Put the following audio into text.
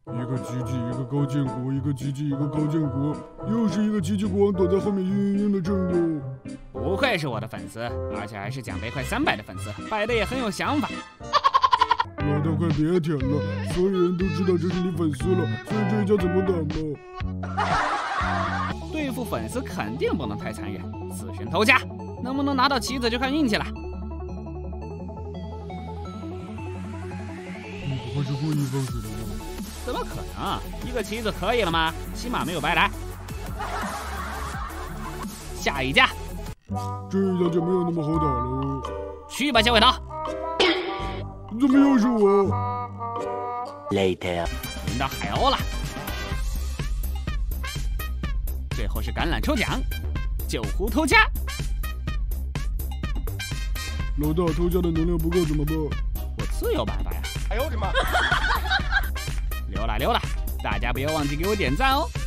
一个奇迹，一个高建国，一个奇迹，一个高建国，又是一个奇迹国王躲在后面晕晕的震动。 不愧是我的粉丝，而且还是奖杯快300的粉丝，摆的也很有想法。 老大快别舔了，所有人都知道这是你粉丝了，所以这一家怎么打嘛？ 对付粉丝肯定不能太残忍，死神偷家，能不能拿到棋子就看运气了。 你不会是故意放水的吗？ 怎么可能？一个棋子可以了吗？起码没有白来。下一家， 这一家就没有那么好打了。 去吧，小尾头。 怎么又是我 ？Later， 轮到海鸥了。最后是橄榄抽奖，酒壶偷家。 老大，偷家的能量不够怎么办？ 我自有办法呀！ 哎呦我的妈！ 溜了溜了，大家不要忘记给我点赞哦。